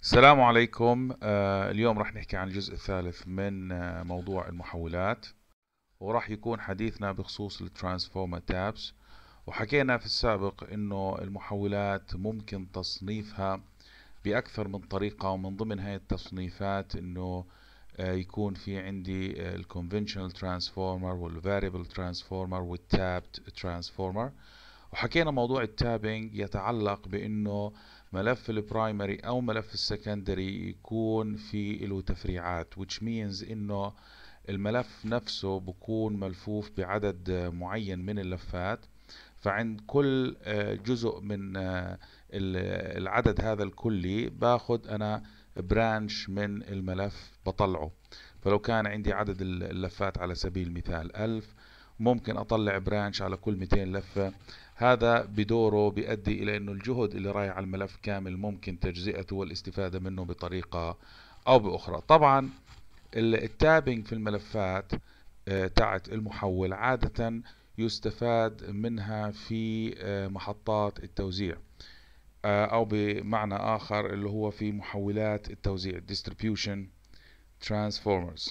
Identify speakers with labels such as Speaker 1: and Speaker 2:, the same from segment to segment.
Speaker 1: السلام عليكم. اليوم راح نحكي عن الجزء الثالث من موضوع المحولات، وراح يكون حديثنا بخصوص الترانسفورمر تابس. وحكينا في السابق انه المحولات ممكن تصنيفها بأكثر من طريقة، ومن ضمن هاي التصنيفات انه يكون في عندي الكونفنشنال ترانسفورمر والفاريبل ترانسفورمر والتابت ترانسفورمر. وحكينا موضوع التابينج يتعلق بانه ملف البرايمري او ملف السكندري يكون في له تفريعات، which means انه الملف نفسه بكون ملفوف بعدد معين من اللفات. فعند كل جزء من العدد هذا الكلي باخد انا برانش من الملف بطلعه. فلو كان عندي عدد اللفات على سبيل المثال 1000، ممكن اطلع برانش على كل 200 لفة. هذا بدوره بيؤدي الى انه الجهد اللي رايح على الملف كامل ممكن تجزئته والاستفادة منه بطريقة او باخرى. طبعا التابنج في الملفات تاعت المحول عادة يستفاد منها في محطات التوزيع، او بمعنى اخر اللي هو في محولات التوزيع distribution transformers،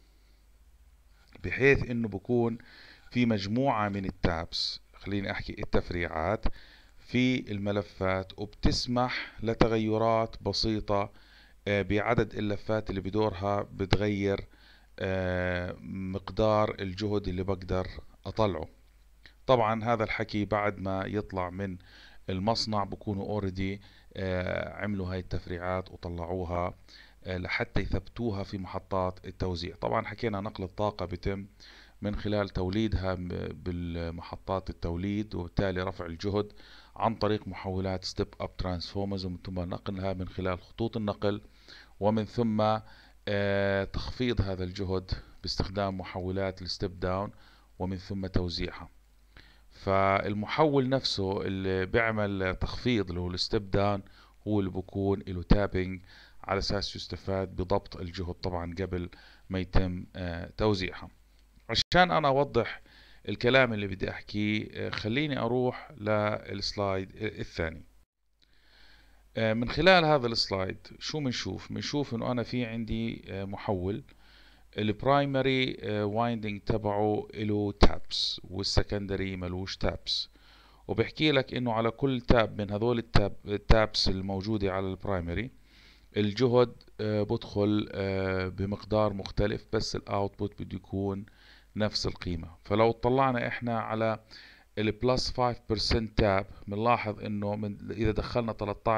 Speaker 1: بحيث انه بكون في مجموعة من التابس، خليني احكي التفريعات في الملفات، وبتسمح لتغيرات بسيطة بعدد اللفات اللي بدورها بتغير مقدار الجهد اللي بقدر اطلعه. طبعا هذا الحكي بعد ما يطلع من المصنع بكونوا اوريدي عملوا هاي التفريعات وطلعوها لحتى يثبتوها في محطات التوزيع. طبعا حكينا نقل الطاقة بيتم من خلال توليدها بالمحطات التوليد، وبالتالي رفع الجهد عن طريق محولات ستيب اب ترانسفورمرز، ومن ثم نقلها من خلال خطوط النقل، ومن ثم تخفيض هذا الجهد باستخدام محولات الستيب داون، ومن ثم توزيعها. فالمحول نفسه اللي بيعمل تخفيض اللي هو الستيب داون هو اللي بكون له تابينج على اساس يستفاد بضبط الجهد طبعا قبل ما يتم توزيعها. عشان انا اوضح الكلام اللي بدي احكيه خليني اروح للسلايد الثاني. من خلال هذا السلايد شو بنشوف انه انا في عندي محول البرايمري وايندنج تبعه له تابس، والسكندري ملوش تابس. وبحكي لك انه على كل تاب من هذول التابس الموجودة على البرايمري الجهد بدخل بمقدار مختلف، بس الاوتبوت بده يكون نفس القيمة. فلو طلعنا احنا على البلس 5% تاب بنلاحظ انه اذا دخلنا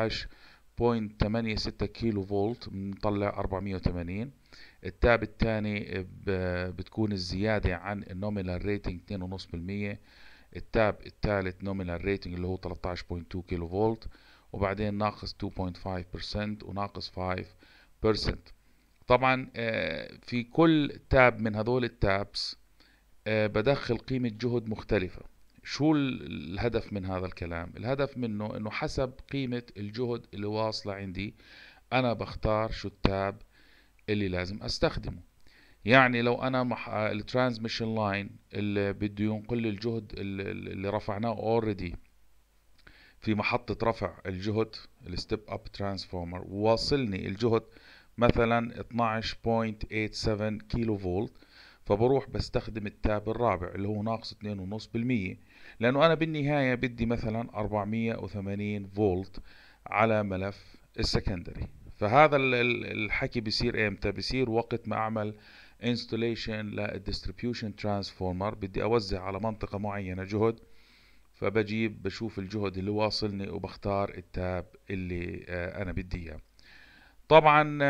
Speaker 1: 13.86 كيلو فولت بنطلع 480. التاب الثاني بتكون الزيادة عن النومينال ريتنج 2.5%. التاب الثالث نومينال ريتنج اللي هو 13.2 كيلو فولت، وبعدين ناقص 2.5% وناقص 5%. طبعا في كل تاب من هذول التابس بدخل قيمة جهد مختلفة. شو الهدف من هذا الكلام؟ الهدف منه انه حسب قيمة الجهد اللي واصلة عندي انا بختار شو التاب اللي لازم استخدمه. يعني لو انا الترانسميشن لاين اللي بده ينقل لي الجهد اللي رفعناه اوريدي في محطة رفع الجهد الستيب اب ترانسفورمر، وواصلني الجهد مثلا 12.87 كيلو فولت، فبروح بستخدم التاب الرابع اللي هو ناقص 2.5%، لانه انا بالنهاية بدي مثلا 480 فولت على ملف السكندري. فهذا الحكي بيصير امتى؟ بيصير وقت ما اعمل انستوليشن للديستريبيوشن ترانسفورمر، بدي اوزع على منطقة معينة جهد، فبجيب بشوف الجهد اللي واصلني وبختار التاب اللي انا بدي اياه. طبعا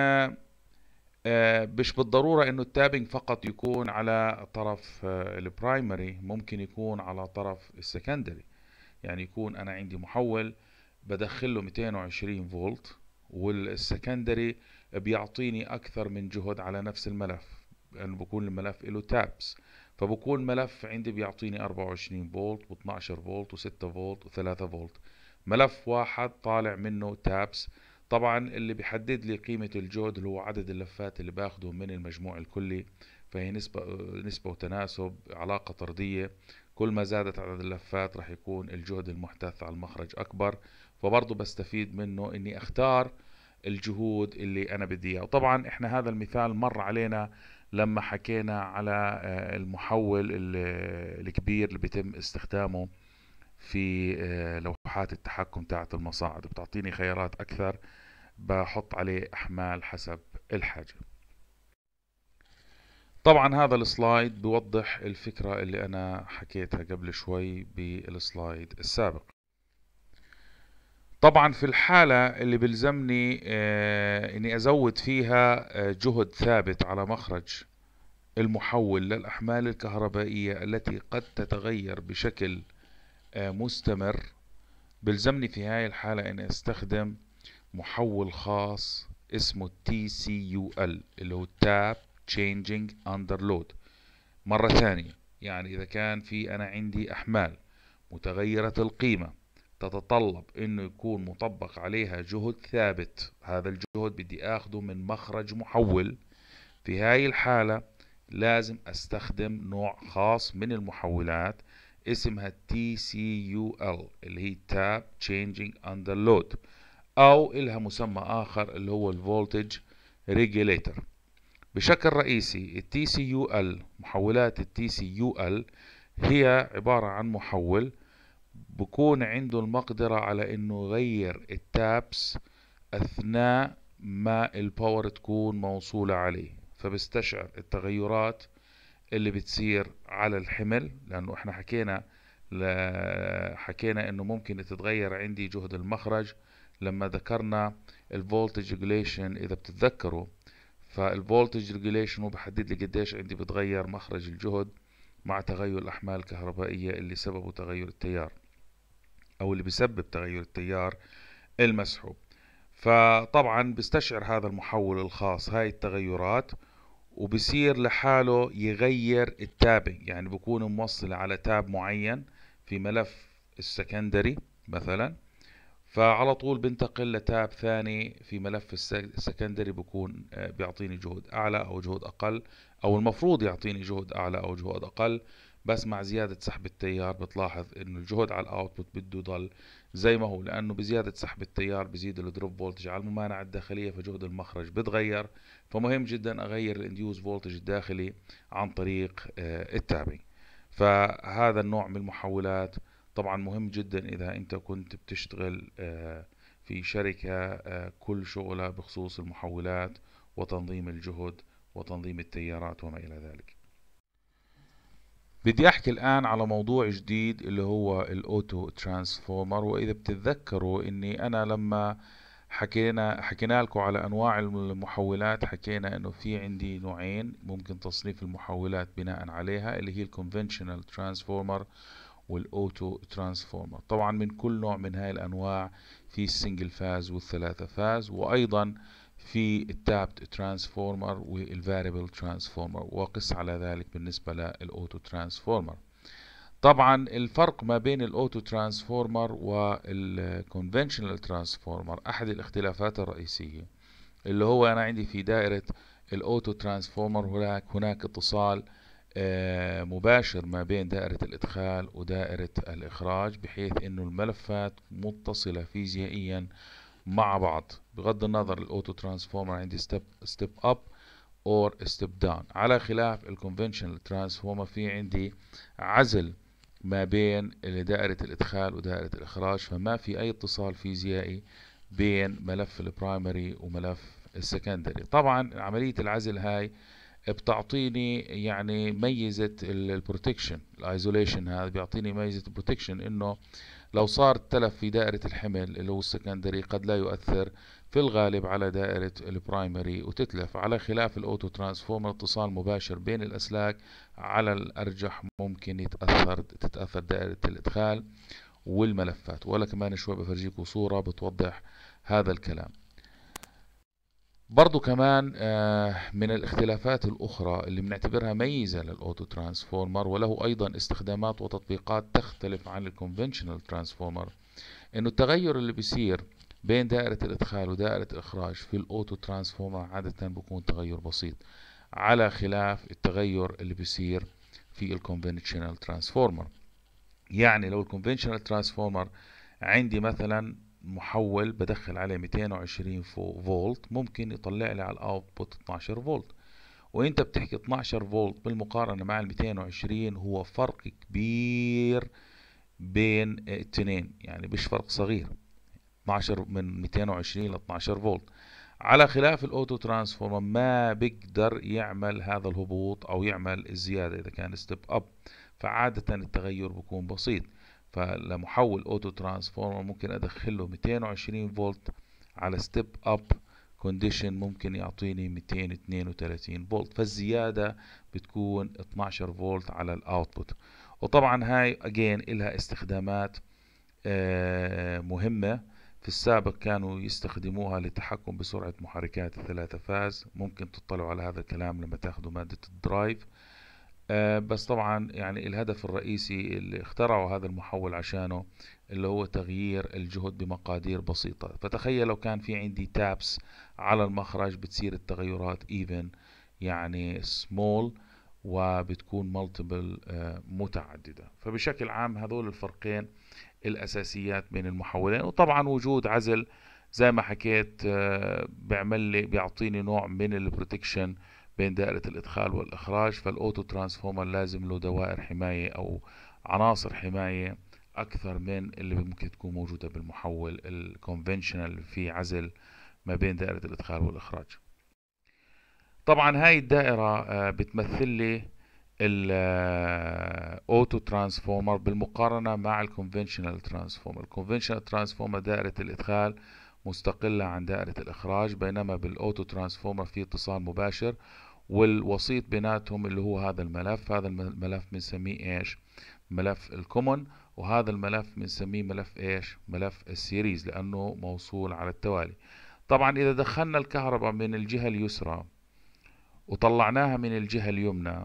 Speaker 1: مش بالضرورة انه التابنج فقط يكون على طرف البرايمري، ممكن يكون على طرف السكندري. يعني يكون انا عندي محول بدخله 220 فولت، والسكندري بيعطيني اكثر من جهد على نفس الملف، لانه بكون الملف له تابس. فبكون ملف عندي بيعطيني 24 فولت و12 فولت و6 فولت و3 فولت، ملف واحد طالع منه تابس. طبعا اللي بيحدد لي قيمة الجهد اللي هو عدد اللفات اللي باخده من المجموع الكلي، فهي نسبة وتناسب، علاقة طردية. كل ما زادت عدد اللفات راح يكون الجهد المحدث على المخرج أكبر. فبرضه بستفيد منه إني أختار الجهود اللي انا بدي اياها. وطبعا احنا هذا المثال مر علينا لما حكينا على المحول الكبير اللي بيتم استخدامه في لوحات التحكم تاعت المصاعد، بتعطيني خيارات اكثر، بحط عليه احمال حسب الحاجة. طبعا هذا السلايد بيوضح الفكرة اللي انا حكيتها قبل شوي بالسلايد السابق. طبعا في الحالة اللي بلزمني اني ازود فيها جهد ثابت على مخرج المحول للأحمال الكهربائية التي قد تتغير بشكل مستمر، بلزمني في هاي الحالة اني استخدم محول خاص اسمه TCUL اللي هو Tap Changing Under Load. مرة ثانية، يعني إذا كان في أنا عندي أحمال متغيرة القيمة تتطلب إنه يكون مطبق عليها جهد ثابت، هذا الجهد بدي آخده من مخرج محول، في هاي الحالة لازم أستخدم نوع خاص من المحولات اسمها TCUL اللي هي Tap Changing Under Load، أو إلها مسمى آخر اللي هو الفولتج ريجوليتر. بشكل رئيسي ال TCUL، محولات ال TCUL هي عبارة عن محول بكون عنده المقدرة على انه يغير التابس اثناء ما الباور تكون موصولة عليه، فبستشعر التغيرات اللي بتصير على الحمل، لانه احنا حكينا انه ممكن تتغير عندي جهد المخرج لما ذكرنا الفولتج ريجوليشن اذا بتتذكروا. فالفولتج ريجوليشن هو بحدد لي قديش عندي بتغير مخرج الجهد مع تغير الأحمال الكهربائية اللي سببه تغير التيار، أو اللي بيسبب تغير التيار المسحوب. فطبعا بيستشعر هذا المحول الخاص هاي التغيرات، وبصير لحاله يغير التابنج، يعني بكون موصل على تاب معين في ملف السكندري مثلا، فعلى طول بنتقل لتاب ثاني في ملف السكندري بكون بيعطيني جهد أعلى أو جهد أقل، أو المفروض يعطيني جهد أعلى أو جهد أقل. بس مع زيادة سحب التيار بتلاحظ إنه الجهد على الأوتبوت بده يضل زي ما هو، لأنه بزيادة سحب التيار بزيد الدروب فولتج على الممانعة الداخلية، فجهد المخرج بتغير. فمهم جدا أغير الانديوز فولتج الداخلي عن طريق التابنج. فهذا النوع من المحولات طبعا مهم جدا إذا أنت كنت بتشتغل في شركة كل شغلها بخصوص المحولات وتنظيم الجهد وتنظيم التيارات وما إلى ذلك. بدي أحكي الآن على موضوع جديد اللي هو الأوتو ترانسفورمر. وإذا بتتذكروا إني أنا لما حكينا لكم على أنواع المحولات، حكينا إنه في عندي نوعين ممكن تصنيف المحولات بناء عليها، اللي هي الكونفنشنال ترانسفورمر والاوتو ترانسفورمر. طبعا من كل نوع من هاي الانواع في السنجل فاز والثلاثة فاز، وايضا في التابت ترانسفورمر والفاريبل ترانسفورمر، وقس على ذلك بالنسبة للاوتو ترانسفورمر. طبعا الفرق ما بين الاوتو ترانسفورمر والكونفنشنال ترانسفورمر، احد الاختلافات الرئيسية اللي هو انا عندي في دائرة الاوتو ترانسفورمر هناك اتصال مباشر ما بين دائرة الإدخال ودائرة الإخراج، بحيث إنه الملفات متصلة فيزيائيا مع بعض، بغض النظر الأوتو ترانسفورمر عندي ستيب أب أو ستيب داون، على خلاف الكونفنشنال ترانسفورمر في عندي عزل ما بين دائرة الإدخال ودائرة الإخراج، فما في أي اتصال فيزيائي بين ملف البرايمري وملف السكندري. طبعا عملية العزل هاي بتعطيني يعني ميزة البروتكشن، الايزوليشن هذا بيعطيني ميزة البروتكشن، انه لو صار تلف في دائرة الحمل اللي هو السكندري قد لا يؤثر في الغالب على دائرة البرايمري وتتلف، على خلاف الاوتو ترانسفورمر اتصال مباشر بين الاسلاك، على الارجح ممكن تتأثر دائرة الادخال والملفات. ولا كمان شوي بفرجيكم صورة بتوضح هذا الكلام. برضو كمان من الاختلافات الأخرى اللي بنعتبرها ميزة للأوتو ترانسفورمر، وله أيضا استخدامات وتطبيقات تختلف عن الكونفنشنال ترانسفورمر، إنه التغير اللي بيصير بين دائرة الإدخال ودائرة الإخراج في الأوتو ترانسفورمر عادة بيكون تغير بسيط، على خلاف التغير اللي بيصير في الكونفنشنال ترانسفورمر. يعني لو الكونفنشنال ترانسفورمر عندي مثلا محول بدخل عليه 220 فولت ممكن يطلع لي على الاوتبوت 12 فولت. وانت بتحكي 12 فولت بالمقارنة مع ال 220 هو فرق كبير بين التنين، يعني مش فرق صغير. 12 من 220 ل 12 فولت، على خلاف الاوتو ترانسفورمر ما بيقدر يعمل هذا الهبوط او يعمل الزيادة اذا كان ستيب اب، فعادة التغير بيكون بسيط. فلمحول اوتو ترانسفورمر ممكن ادخله 220 فولت على ستيب اب كونديشن ممكن يعطيني 232 فولت، فالزيادة بتكون 12 فولت على الاوتبوت. وطبعا هاي اجين لها استخدامات مهمة. في السابق كانوا يستخدموها للتحكم بسرعة محركات الثلاثة فاز، ممكن تطلعوا على هذا الكلام لما تاخذوا مادة الدرايف. بس طبعا يعني الهدف الرئيسي اللي اخترعوا هذا المحول عشانه اللي هو تغيير الجهد بمقادير بسيطة. فتخيل لو كان في عندي تابس على المخرج بتصير التغيرات even، يعني small، وبتكون multiple متعددة. فبشكل عام هذول الفرقين الأساسيات بين المحولين. وطبعا وجود عزل زي ما حكيت بيعمل لي بيعطيني نوع من البروتكشن بين دائرة الإدخال والإخراج. فالأوتو ترانسفورمر لازم له دوائر حماية أو عناصر حماية أكثر من اللي ممكن تكون موجودة بالمحول الكونفنشنال في عزل ما بين دائرة الإدخال والإخراج. طبعا هاي الدائرة بتمثل لي الاوتو ترانسفورمر بالمقارنة مع الكونفنشنال ترانسفورمر. الكونفنشنال ترانسفورمر دائرة الإدخال مستقلة عن دائرة الإخراج، بينما بالأوتو ترانسفورمر في اتصال مباشر، والوسيط بيناتهم اللي هو هذا الملف. هذا الملف بنسميه ايش؟ ملف الكومون. وهذا الملف بنسميه ملف ايش؟ ملف السيريز، لأنه موصول على التوالي. طبعا إذا دخلنا الكهرباء من الجهة اليسرى وطلعناها من الجهة اليمنى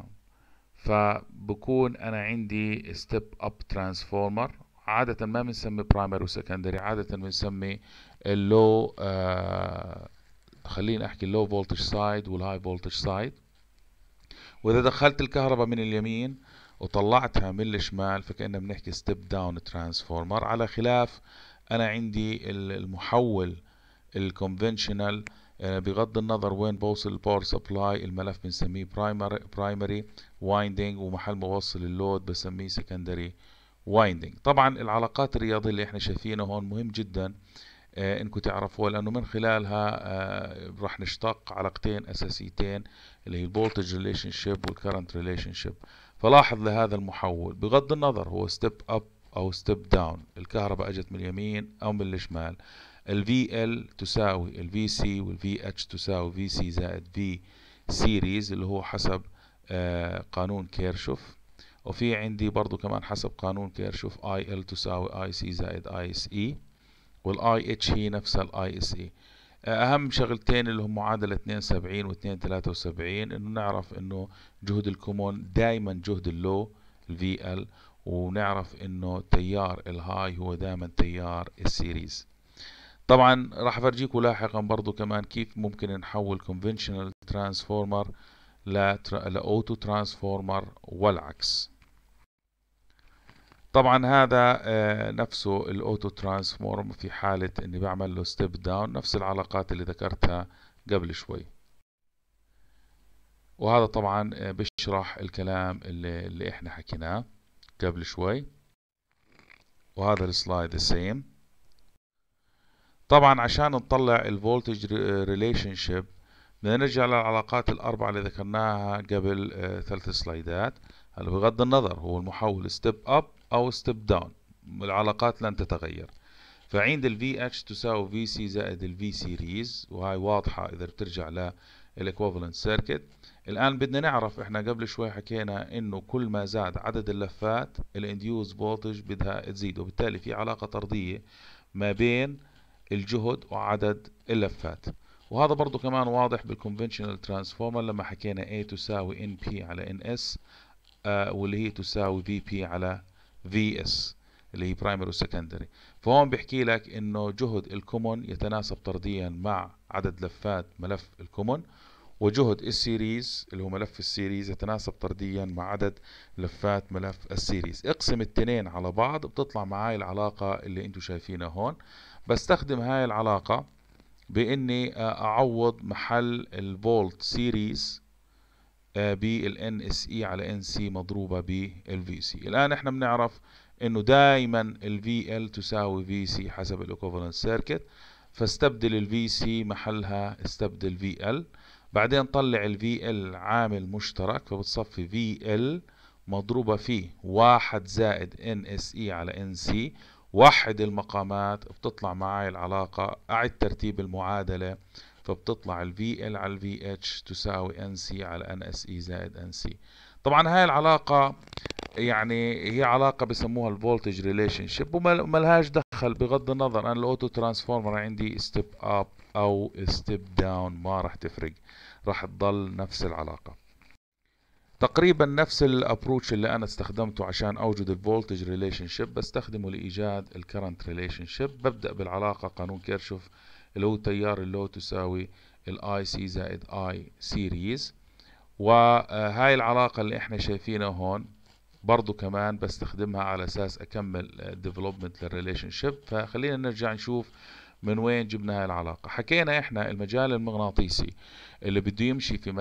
Speaker 1: فبكون أنا عندي ستيب اب ترانسفورمر. عادة ما بنسمي برايمري وسكندري، عادة بنسمي اللو خلينا احكي اللو فولتج سايد والهاي فولتج سايد. واذا دخلت الكهرباء من اليمين وطلعتها من الشمال فكأننا بنحكي ستيب داون ترانسفورمر. على خلاف انا عندي المحول الكونفنشنال بغض النظر وين بوصل الباور سبلاي الملف بنسميه برايمري وايندنج، ومحل ما بوصل اللود بسميه سكندري وايندنج. طبعا العلاقات الرياضية اللي احنا شايفينها هون مهم جدا انكم تعرفوها، لانه من خلالها راح نشتق علاقتين اساسيتين اللي هي الفولتج ريليشن شيب والكرنت ريليشن شيب. فلاحظ لهذا المحول بغض النظر هو ستيب اب او ستيب داون، الكهرباء اجت من اليمين او من الشمال، ال VL تساوي ال VC وال VH تساوي VC زائد V سيريز اللي هو حسب قانون كيرشوف. وفي عندي برضو كمان حسب قانون كيرشوف IL تساوي IC زائد ISE، والاي اتش هي نفسها الاي اس اي. اهم شغلتين اللي هم معادله 72 و 273 انه نعرف انه جهد الكومون دائما جهد اللو الفي ال، ونعرف انه تيار الهاي هو دائما تيار السيريز. طبعا راح افرجيكم لاحقا برضو كمان كيف ممكن نحول conventional transformer لاوتو ترانسفورمر والعكس. طبعا هذا نفسه الاوتو ترانسفورم في حالة اني بعمل له ستيب داون، نفس العلاقات اللي ذكرتها قبل شوي. وهذا طبعا بيشرح الكلام اللي احنا حكيناه قبل شوي. وهذا السلايد السيم. طبعا عشان نطلع الفولتج ريليشن شيب بدنا نرجع للعلاقات الاربعة اللي ذكرناها قبل 3 سلايدات. هلا بغض النظر هو المحول ستيب اب او ستيب داون العلاقات لن تتغير. فعند ال VH تساوي VC زائد ال V series، وهاي واضحة إذا بترجع للإكوفالنت سيركت. الآن بدنا نعرف، إحنا قبل شوي حكينا إنه كل ما زاد عدد اللفات الانديوز فولتج بدها تزيد، وبالتالي في علاقة طردية ما بين الجهد وعدد اللفات. وهذا برضو كمان واضح بالكونفنشنال ترانسفورمر لما حكينا A تساوي NP على NS واللي هي تساوي VP على VS اللي هي برايمري وسكندري. فهون بيحكي لك انه جهد الكومون يتناسب طرديا مع عدد لفات ملف الكومون، وجهد السيريز اللي هو ملف السيريز يتناسب طرديا مع عدد لفات ملف السيريز. اقسم التنين على بعض بتطلع معاي العلاقة اللي انتم شايفينها هون. بستخدم هاي العلاقة بإني أعوض محل الفولت سيريز بالان اس اي على ان سي مضروبة بالفي سي. الآن احنا بنعرف إنه دائما الفي ال تساوي في سي حسب الايكوفالنت سيركت، فاستبدل الفي سي محلها استبدل في ال، بعدين طلع الفي ال عامل مشترك، فبتصفي في ال مضروبة في 1 زائد ان اس اي على ان سي، وحد المقامات بتطلع معي العلاقة، أعد ترتيب المعادلة، فبتطلع ال VL على ال VH تساوي NC على NSE زائد NC. طبعا هاي العلاقة يعني هي علاقة بسموها الفولتج ريليشن شيب، وملهاش دخل بغض النظر أنا الأوتو ترانسفورمر عندي ستيب أب أو ستيب داون، ما راح تفرق، راح تضل نفس العلاقة. تقريبا نفس الابروتش اللي انا استخدمته عشان اوجد الفولتج ريليشن شيب بستخدمه لايجاد الكرنت ريليشن شيب. ببدا بالعلاقه قانون كيرشوف اللي هو تيار اللو تساوي الاي سي زائد اي سيريز، وهاي العلاقه اللي احنا شايفينها هون برضو كمان بستخدمها على اساس اكمل ديفلوبمنت للريليشن شيب. فخلينا نرجع نشوف من وين جبنا هاي العلاقة. حكينا احنا المجال المغناطيسي اللي بده يمشي في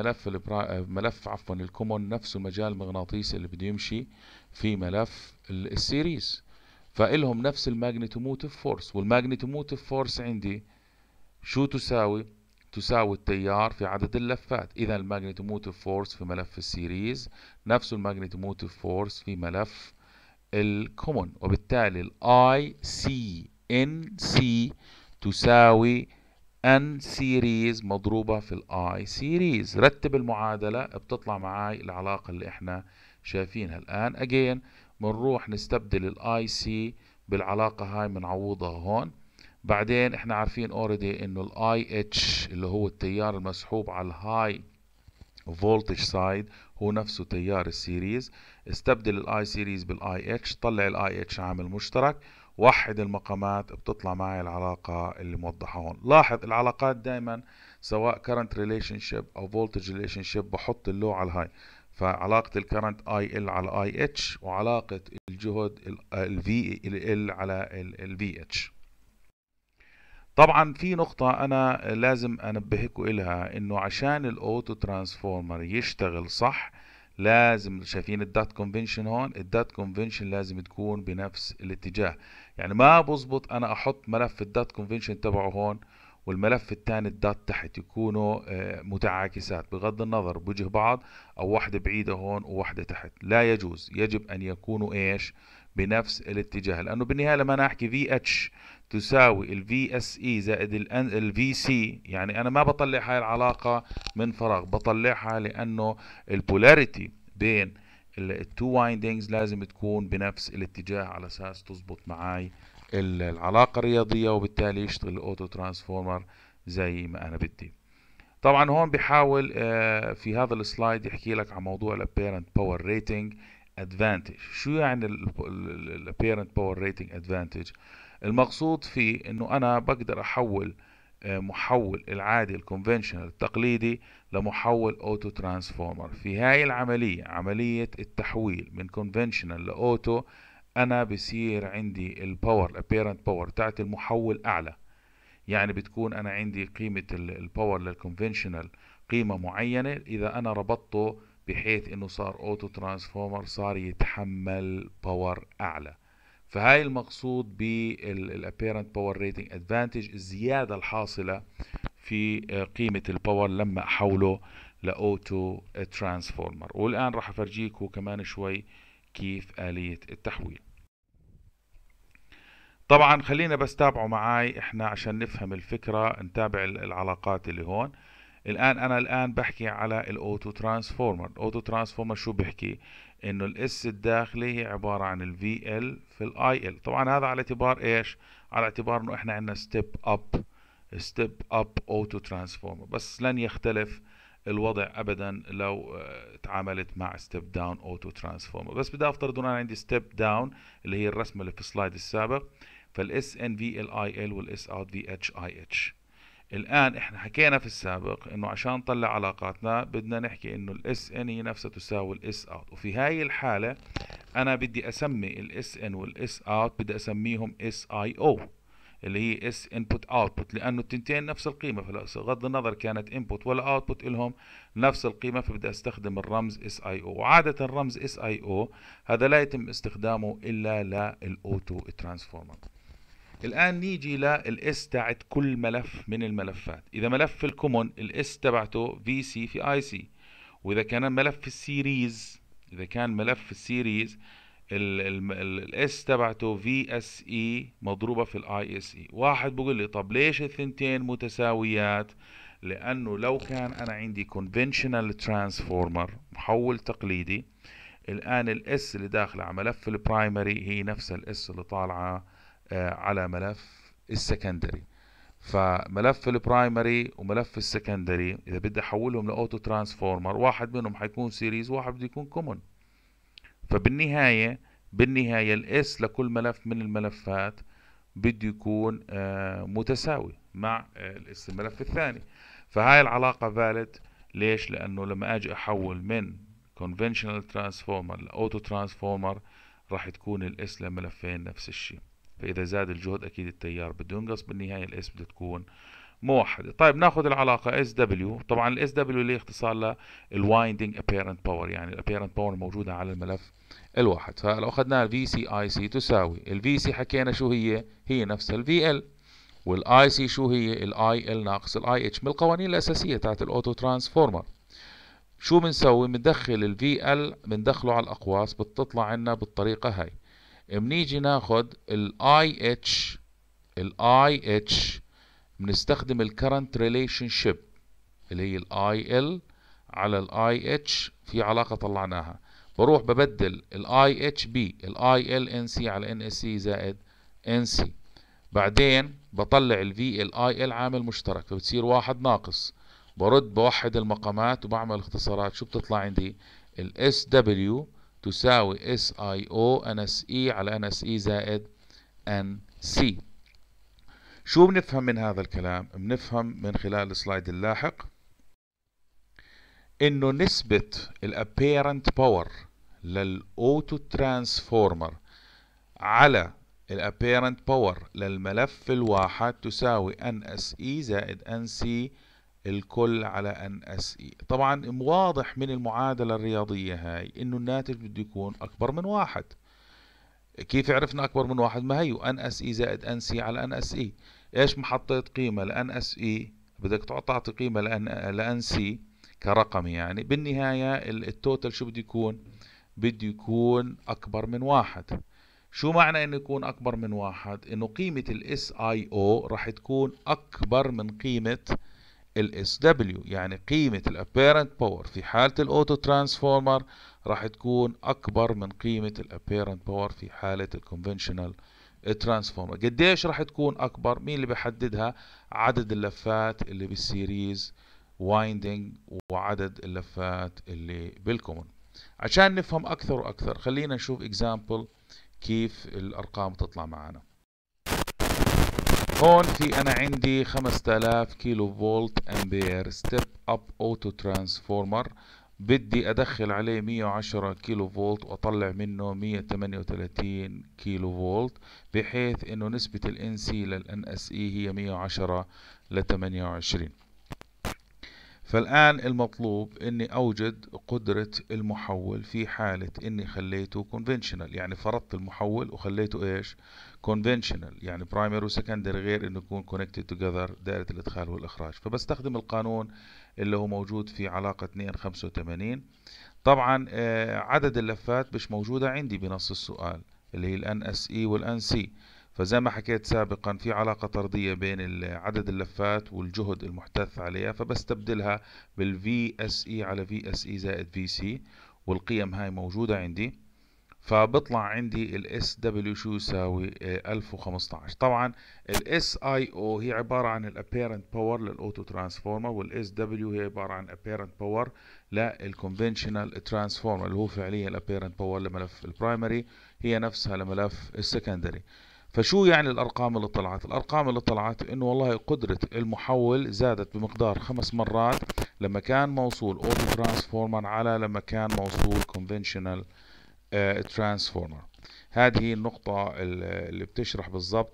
Speaker 1: ملف الكومون نفسه المجال المغناطيسي اللي بده يمشي في ملف السيريز، فإلهم نفس الماجنيتوموتيف فورس، والماجنيتوموتيف فورس عندي شو تساوي؟ تساوي التيار في عدد اللفات. إذا الماجنيتوموتيف فورس في ملف السيريز نفس الماجنيتوموتيف فورس في ملف الكومون، وبالتالي الاي سي ان سي تساوي ان سيريز مضروبة في الاي سيريز. رتب المعادلة بتطلع معاي العلاقة اللي احنا شايفينها الان. اجين بنروح نستبدل الاي سي بالعلاقة هاي بنعوضها هون. بعدين احنا عارفين اوريدي انه الاي اتش اللي هو التيار المسحوب على الهاي فولتج سايد هو نفسه تيار السيريز. استبدل الاي سيريز بالاي اتش، طلع الاي اتش عامل مشترك، وحد المقامات بتطلع معي العلاقة اللي موضحة هون. لاحظ العلاقات دائما سواء current relationship او voltage relationship بحط اللو على الهاي، فعلاقة الكرنت اي ال على اي اتش، وعلاقة الجهد الفي ال على الفي اتش. طبعا في نقطة أنا لازم أنبهكم إلها، إنه عشان الأوتو ترانسفورمر يشتغل صح لازم، شايفين الدات كونفنشن هون، الدات كونفنشن لازم تكون بنفس الاتجاه. يعني ما بزبط أنا أحط ملف الدات كونفنشن تبعه هون والملف الثاني الدات تحت يكونوا متعاكسات بغض النظر بوجه بعض، أو واحدة بعيدة هون وواحدة تحت، لا يجوز. يجب أن يكونوا إيش؟ بنفس الاتجاه، لأنه بالنهاية لما أنا أحكي VH تساوي ال VSE زائد ال VC، يعني أنا ما بطلع هاي العلاقة من فراغ، بطلعها لأنه البولاريتي بين التو وايندينجز لازم تكون بنفس الاتجاه على أساس تزبط معاي العلاقة الرياضية، وبالتالي يشتغل الأوتو ترانسفورمر زي ما أنا بدي. طبعا هون بحاول في هذا السلايد يحكي لك عن موضوع الابيرنت باور ريتنج ادفانتج. شو يعني الابيرنت باور ريتنج ادفانتج؟ المقصود فيه انه انا بقدر احول محول العادي الكونفنشنال التقليدي لمحول اوتو ترانسفورمر. في هاي العملية، عملية التحويل من كونفنشنال لاوتو، انا بصير عندي الباور الابيرنت باور تاعت المحول اعلى. يعني بتكون انا عندي قيمة الباور للكونفنشنال قيمة معينة، اذا انا ربطته بحيث انه صار اوتو ترانسفورمر صار يتحمل باور اعلى. فهاي المقصود بالابيرنت باور ريتنج ادفانتج، الزيادة الحاصلة في قيمة الباور لما احوله لاوتو ترانسفورمر. والان راح افرجيكم كمان شوي كيف آلية التحويل. طبعا خلينا بس تابعوا معاي احنا عشان نفهم الفكرة، نتابع العلاقات اللي هون. انا الان بحكي على الاوتو ترانسفورمر. الاوتو ترانسفورمر شو بحكي؟ انه الاس الداخلي هي عبارة عن الفي ال في الاي ال. طبعا هذا على اعتبار ايش؟ على اعتبار انه احنا عندنا ستيب اب اوتو ترانسفورمر، بس لن يختلف الوضع ابدا لو تعاملت مع ستيب داون اوتو ترانسفورمر. بس بدي افترض ان انا عندي ستيب داون اللي هي الرسمه اللي في السلايد السابق، فالاس ان في ال اي ال والاس اوت في اتش اي اتش. الان احنا حكينا في السابق انه عشان نطلع علاقاتنا بدنا نحكي انه الاس ان هي نفسها تساوي الاس اوت، وفي هاي الحاله انا بدي اسمي الاس ان والاس اوت بدي اسميهم اس اي او. اللي هي اس انبوت اوتبوت، لانه التنتين نفس القيمه، فبغض النظر كانت انبوت ولا اوتبوت لهم نفس القيمه، فبدي استخدم الرمز اس اي او. وعاده الرمز اس اي او هذا لا يتم استخدامه الا للاوتو ترانسفورمر. الان نيجي للاس تاعت كل ملف من الملفات. اذا ملف الكومون الاس تبعته في سي في اي سي، واذا كان ملف السيريز، اذا كان ملف السيريز الاس تبعته في اس اي مضروبه في الاي اس اي. واحد بقول لي طب ليش الثنتين متساويات؟ لانه لو كان انا عندي conventional transformer محول تقليدي، الان الاس اللي داخله على ملف البرايمري هي نفس الاس اللي طالعه على ملف السكندري. فملف البرايمري وملف السكندري اذا بدي احولهم لاوتو ترانسفورمر، واحد منهم حيكون سيريز وواحد بده يكون كومون. بالنهاية الاس لكل ملف من الملفات بده يكون متساوي مع الاس الملف الثاني. فهاي العلاقة valid. ليش؟ لانه لما اجي احول من conventional transformer لاوتو ترانسفورمر راح تكون الاس لملفين نفس الشيء. فاذا زاد الجهد اكيد التيار بده ينقص، بالنهاية الاس بدها تكون موحدة. طيب ناخذ العلاقة اس دبليو. طبعا الاس دبليو اللي اختصار للوايندنج apparent باور، يعني الابيرنت باور موجودة على الملف الواحد. فلو اخذنا الفي سي اي سي تساوي الفي سي، حكينا شو هي نفسها الفي ال، والاي سي شو هي الاي ال ناقص الاي اتش، من القوانين الاساسية تاعت الاوتو ترانسفورمر. شو بنسوي؟ بندخل الفي ال بندخله على الاقواس، بتطلع عنا بالطريقة هاي. بنيجي ناخذ الاي اتش بنستخدم الكرنت ريليشن شيب اللي هي الاي ال على الاي اتش، في علاقة طلعناها. بروح ببدل الاي اتش بي الاي ال ان سي على ان اس سي زائد ان سي، بعدين بطلع الفي الاي ال عامل مشترك فبتصير واحد ناقص، برد بوحد المقامات وبعمل اختصارات. شو بتطلع عندي؟ الاس دبليو تساوي اس اي او ان اس اي على ان اس اي زائد ان سي. شو بنفهم من هذا الكلام؟ بنفهم من خلال السلايد اللاحق انه نسبة الابيرنت باور للاوتو ترانسفورمر على الابيرنت باور للملف الواحد تساوي ان اس اي زائد ان سي الكل على ان اس اي. طبعا واضح من المعادلة الرياضية هاي انه الناتج بده يكون اكبر من واحد. كيف عرفنا اكبر من واحد؟ ما هي ان اس اي زائد ان سي على ان اس اي. ايش ما حطيت قيمة لان اس اي بدك تعطي قيمة لان سي كرقم، يعني بالنهاية التوتال شو بده يكون؟ بده يكون اكبر من واحد. شو معنى انه يكون اكبر من واحد؟ انه قيمة الاس اي او راح تكون اكبر من قيمة الاس دبليو، يعني قيمة الابيرنت باور في حالة الاوتو ترانسفورمر راح تكون اكبر من قيمة الابيرنت باور في حالة الكونفنشنال ترانسفورمر. قديش راح تكون اكبر؟ مين اللي بيحددها؟ عدد اللفات اللي بالسيريز وايندنج وعدد اللفات اللي بالكومون. عشان نفهم اكثر واكثر خلينا نشوف اكزامبل كيف الارقام تطلع معنا. هون في انا عندي 5000 كيلو فولت امبير ستيب اب اوتو ترانسفورمر، بدي ادخل عليه 110 كيلو فولت واطلع منه 138 كيلو فولت، بحيث انه نسبة الان سي للان اس اي هي 110 ل 28. فالآن المطلوب اني اوجد قدرة المحول في حالة اني خليته conventional، يعني فرضت المحول وخليته ايش؟ conventional، يعني primary وسكندري، غير انه يكون connected together دائرة الادخال والاخراج. فبستخدم القانون اللي هو موجود في علاقة 285. طبعا عدد اللفات مش موجودة عندي بنص السؤال اللي هي الان اس اي والان سي، فزي ما حكيت سابقا في علاقة طردية بين عدد اللفات والجهد المحتث عليها، فبستبدلها بالفي اس اي على في اس اي زائد في سي، والقيم هاي موجودة عندي. فبطلع عندي الاس دبليو شو يساوي 1015. طبعا الاس اي او هي عبارة عن الابيرنت باور للاوتو ترانسفورمر، والاس دبليو هي عبارة عن ابيرنت باور للكونفنشنال ترانسفورمر اللي هو فعليا الابيرنت باور لملف البرايمري، هي نفسها لملف السكندري. فشو يعني الارقام اللي طلعت؟ الارقام اللي طلعت انه والله قدرة المحول زادت بمقدار 5 مرات لما كان موصول اوتو ترانسفورمر على لما كان موصول كونفنشنال ترانسفورمر. هذه النقطة اللي بتشرح بالضبط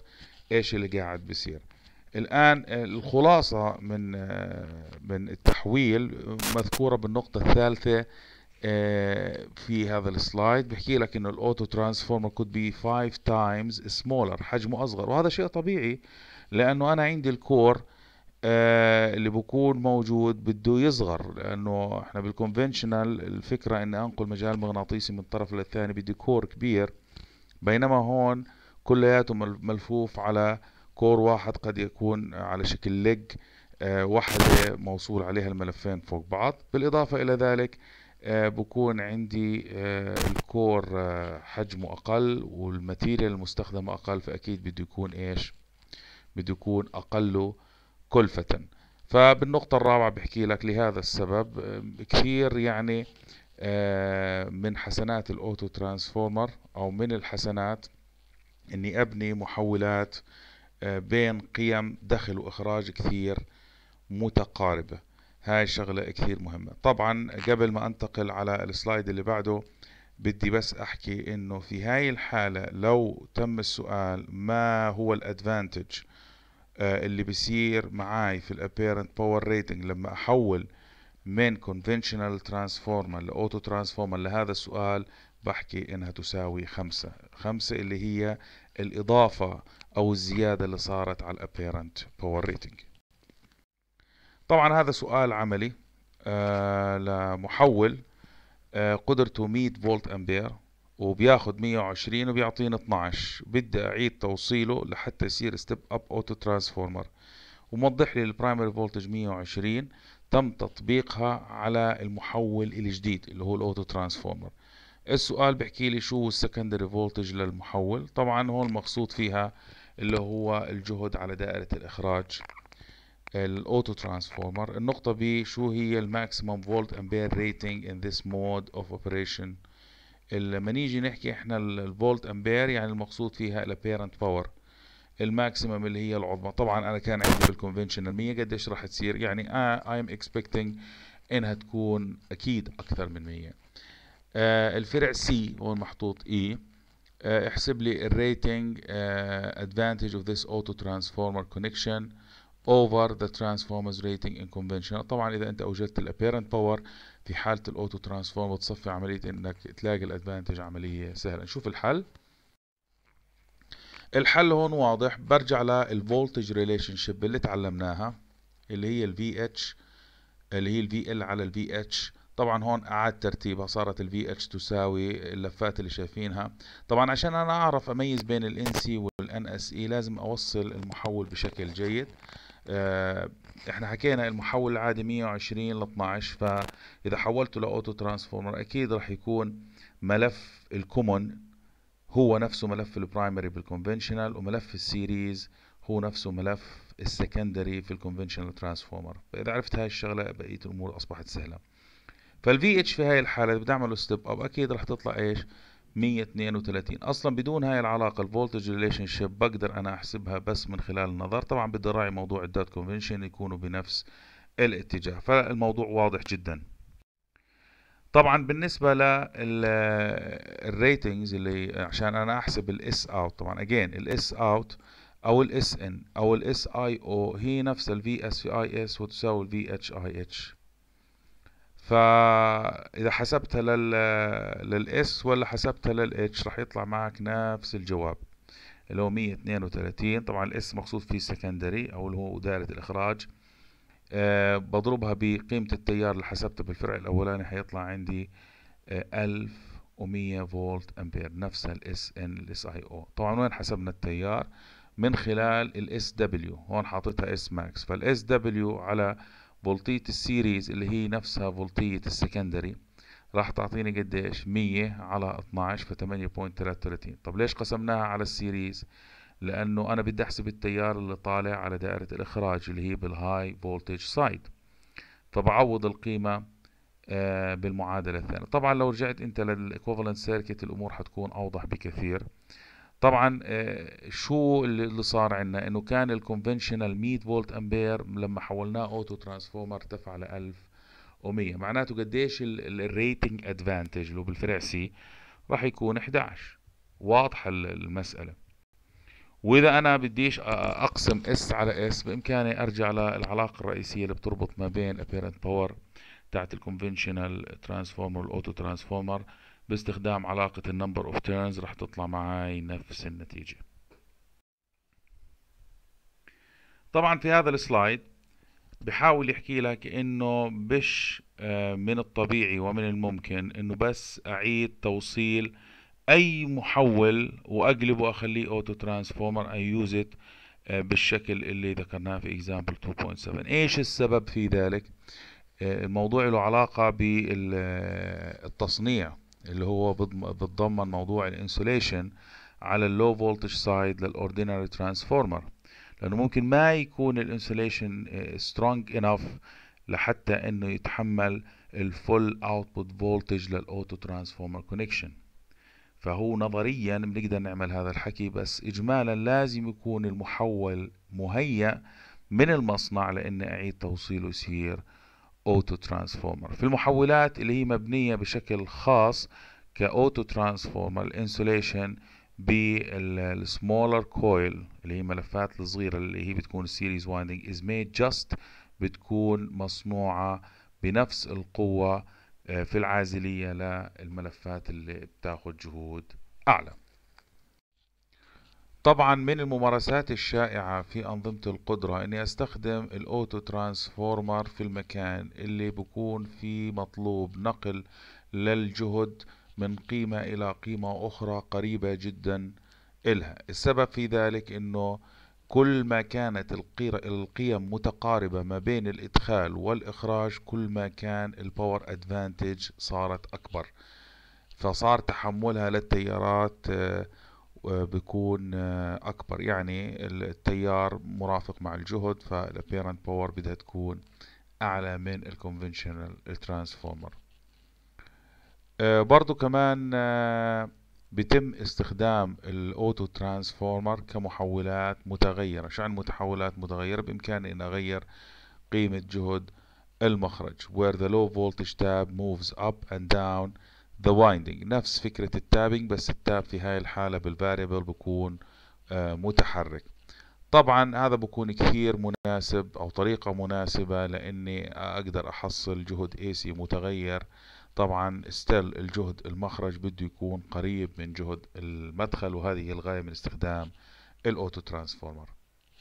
Speaker 1: ايش اللي قاعد بيصير. الآن الخلاصة من التحويل مذكورة بالنقطة الثالثة في هذا السلايد. بحكي لك انه الاوتو ترانسفورمر could be 5 times smaller، حجمه اصغر، وهذا شيء طبيعي لانه انا عندي الكور اللي بكون موجود بده يصغر، لانه احنا بالكونفنشنال الفكرة اني انقل مجال مغناطيسي من طرف للثاني بدي كور كبير، بينما هون كلياته ملفوف على كور واحد، قد يكون على شكل ليج واحدة موصول عليها الملفين فوق بعض. بالإضافة إلى ذلك بكون عندي الكور حجمه أقل والماتيريال المستخدمة أقل، فأكيد بده يكون إيش؟ بده يكون أقل كلفة. فبالنقطة الرابعة بحكي لك لهذا السبب كثير يعني من حسنات الأوتو ترانسفورمر، أو من الحسنات إني أبني محولات بين قيم دخل وإخراج كثير متقاربة. هاي الشغلة كثير مهمة. طبعا قبل ما أنتقل على السلايد اللي بعده بدي بس أحكي إنه في هاي الحالة لو تم السؤال ما هو الأدفانتج اللي بيصير معاي في الابيرنت باور ريتنج لما أحول من conventional transformer لأوتو ترانسفورمر، لهذا السؤال بحكي إنها تساوي 5 اللي هي الإضافة أو الزيادة اللي صارت على الابيرنت باور ريتنج. طبعا هذا سؤال عملي لمحول قدرته 100 فولت أمبير وبياخد 120 وبيعطيني 12، بدي أعيد توصيله لحتى يصير ستيب أب أوتو ترانسفورمر، وموضح لي البرايمري فولتج 120 تم تطبيقها على المحول الجديد اللي هو الاوتو ترانسفورمر. السؤال بحكي لي شو السكندري فولتج للمحول. طبعا هون المقصود فيها اللي هو الجهد على دائرة الإخراج الاوتو ترانسفورمر. النقطة ب شو هي الماكسيمم فولت امبير ريتنج ان ذيس مود اوف اوبريشن. لما نيجي نحكي احنا الفولت امبير يعني المقصود فيها الابيرنت باور، الماكسيمم اللي هي العظمى. طبعا انا كان عندي بالكونفنشنال 100، قديش راح تصير؟ يعني I'm expecting انها تكون اكيد اكثر من 100. الفرع سي هون محطوط اي. احسب لي الريتنج advantage of this auto transformer connection over the transformers rating in conventional. طبعا اذا انت اوجدت الابيرنت باور في حالة الاوتو ترانسفورمر بتصفي عملية انك تلاقي الادفانتج عملية سهلة. نشوف الحل. الحل هون واضح، برجع للفولتج ريليشن شيب اللي تعلمناها اللي هي الفي اتش اللي هي الفي ال على الفي اتش. طبعا هون اعاد ترتيبها، صارت الفي اتش تساوي اللفات اللي شايفينها. طبعا عشان انا اعرف اميز بين الان سي والان اس اي لازم اوصل المحول بشكل جيد. احنا حكينا المحول العادي 120 ل 12، فاذا حولته لاوتو ترانسفورمر اكيد راح يكون ملف الكومون هو نفسه ملف البرايمري بالكونفنشنال، وملف السيريز هو نفسه ملف السكندري في الكونفنشنال ترانسفورمر. فاذا عرفت هاي الشغله بقيه الامور اصبحت سهله. فالفي اتش في هاي الحاله بدي اعمله ستيب اب اكيد راح تطلع ايش؟ 132. اصلا بدون هاي العلاقه الفولتج ريليشن شيب بقدر انا احسبها بس من خلال النظر. طبعا بدي اراعي موضوع الدات كونفنشن يكونوا بنفس الاتجاه، فالموضوع واضح جدا. طبعا بالنسبة للريتنجز اللي عشان انا احسب الاس اوت، طبعا اجين الاس اوت او الاس ان او الاس اي او هي نفس الفي اس في اي اس وتساوي الفي اتش اي اتش. فاذا حسبتها للاس ولا حسبتها للاتش راح يطلع معك نفس الجواب اللي هو 132. طبعا الاس مقصود فيه سكندري او اللي هو دائرة الاخراج. بضربها بقيمة التيار اللي حسبته بالفرع الأولاني حيطلع عندي 1100 فولت أمبير، نفسها الاس ان الاس اي او. طبعا وين حسبنا التيار؟ من خلال الاس دبليو، هون حاططها اس ماكس، فالاس دبليو على فولتية السيريز اللي هي نفسها فولتية السكندري راح تعطيني قديش؟ 100 على 12 ف 8.33. طب ليش قسمناها على السيريز؟ لانه انا بدي احسب التيار اللي طالع على دائرة الاخراج اللي هي بالهاي فولتج سايد، فبعوض القيمة بالمعادلة الثانية. طبعا لو رجعت انت للايكوفالنت سيركت الامور حتكون اوضح بكثير. طبعا شو اللي صار عندنا؟ انه كان الكونفنشنال 100 فولت امبير لما حولناه اوتو ترانسفورمر ارتفع ل 1100. معناته قديش الريتنج ادفانتج اللي هو بالفرع سي راح يكون 11. واضحة المسألة. واذا انا بديش اقسم اس على اس، بامكاني ارجع للعلاقة الرئيسية اللي بتربط ما بين apparent power بتاعت الكونفنشنال ترانسفورمر والاوتو ترانسفورمر باستخدام علاقة النمبر اوف تيرنز، رح تطلع معي نفس النتيجة. طبعا في هذا السلايد بحاول يحكي لك انه بش من الطبيعي ومن الممكن انه بس اعيد توصيل اي محول واقلبه واخليه اوتو ترانسفورمر اي يوز ات بالشكل اللي ذكرناه في example 2.7. ايش السبب في ذلك؟ الموضوع له علاقة بالتصنيع اللي هو بتضمن موضوع الانسوليشن على اللو فولتج سايد للاوردينري ترانسفورمر، لانه ممكن ما يكون الانسوليشن سترونج انف لحتى انه يتحمل الفول اوتبوت فولتج للاوتو ترانسفورمر كونكشن. فهو نظريا بنقدر نعمل هذا الحكي، بس اجمالا لازم يكون المحول مهيأ من المصنع لان اعيد توصيله يصير اوتو ترانسفورمر. في المحولات اللي هي مبنية بشكل خاص كاوتو ترانسفورمر، الانسوليشن بالسمولر كويل اللي هي ملفات الصغيرة اللي هي بتكون سيريز وايندنج از ميد جاست، بتكون مصنوعة بنفس القوة في العازلية للملفات اللي بتاخد جهود أعلى. طبعا من الممارسات الشائعة في أنظمة القدرة أني أستخدم الأوتو ترانسفورمر في المكان اللي بكون فيه مطلوب نقل للجهد من قيمة إلى قيمة أخرى قريبة جدا إلها. السبب في ذلك أنه كل ما كانت القيم متقاربة ما بين الإدخال والإخراج، كل ما كان الباور أدفانتج صارت أكبر، فصار تحملها للتيارات بيكون أكبر. يعني التيار مرافق مع الجهد، فالابيرنت باور بدها تكون أعلى من الكونفنشنال ترانسفورمر. برضو كمان بيتم استخدام الاوتو ترانسفورمر كمحولات متغيرة. شو عن محولات متغيرة؟ بإمكاني أن أغير قيمة جهد المخرج where the low voltage tab moves up and down the winding. نفس فكرة التابنج، بس التاب في هاي الحالة بالفاريبل بكون متحرك. طبعا هذا بكون كثير مناسب أو طريقة مناسبة لأني أقدر أحصل جهد AC متغير. طبعا ستيل الجهد المخرج بده يكون قريب من جهد المدخل، وهذه هي الغاية من استخدام الأوتو ترانسفورمر.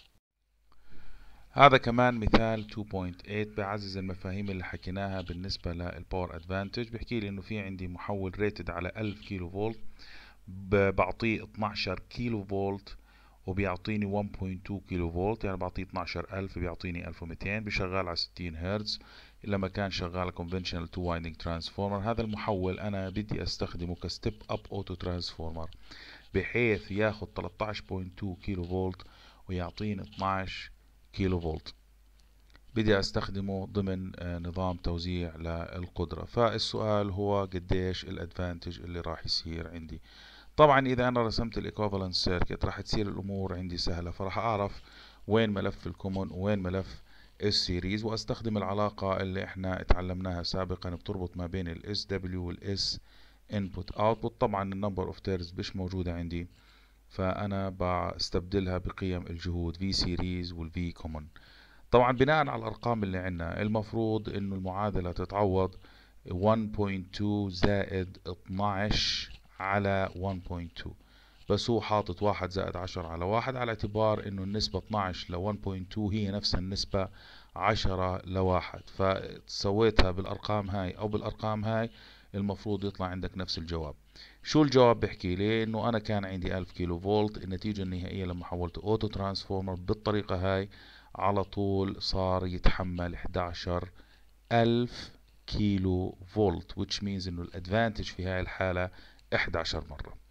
Speaker 1: هذا كمان مثال 2.8 بعزز المفاهيم اللي حكيناها بالنسبة للباور ادفانتج. بحكي لي انه في عندي محول ريتد على 1000 كيلو فولت، بعطيه 12 كيلو فولت وبيعطيني 1.2 كيلو فولت، يعني بعطيه 12000 بيعطيني 1200، بشغال على 60 هرتز لما كان شغال conventional 2 winding transformer. هذا المحول انا بدي استخدمه كستيب اب اوتو ترانسفورمر بحيث ياخذ 13.2 كيلو فولت ويعطيني 12 كيلو فولت. بدي استخدمه ضمن نظام توزيع للقدرة. فالسؤال هو قديش الادفانتج اللي راح يصير عندي. طبعا اذا انا رسمت الايكوفالنت سيركت راح تصير الامور عندي سهلة، فراح اعرف وين ملف الكومون وين ملف السيريز، واستخدم العلاقة اللي احنا اتعلمناها سابقا بتربط ما بين الاس دبليو والاس انبوت اوتبوت. طبعا النمبر اوف تيرز مش موجودة عندي، فانا بستبدلها بقيم الجهود في سيريز والفي كومون. طبعا بناء على الارقام اللي عندنا المفروض انه المعادلة تتعوض 1.2 زائد 12 على 1.2، بس هو حاطط 1 زائد 10 على 1 على اعتبار انه النسبة 12 ل 1.2 هي نفس النسبة 10 ل1، فسويتها بالارقام هاي او بالارقام هاي المفروض يطلع عندك نفس الجواب. شو الجواب؟ بحكي لي انه انا كان عندي 1000 كيلو فولت، النتيجة النهائية لما حولت اوتو ترانسفورمر بالطريقة هاي على طول صار يتحمل 11000 كيلو فولت، which means انه الادفانتج في هاي الحالة 11 مرة.